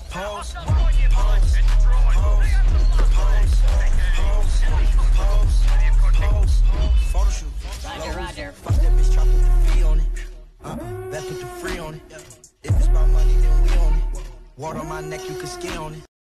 Pose, pose, pose, pose, photo shoot. Roger. Fuck that bitch, try put the fee on it. That put the free on it. If it's about money, then we own it. Water on my neck, you can ski on it.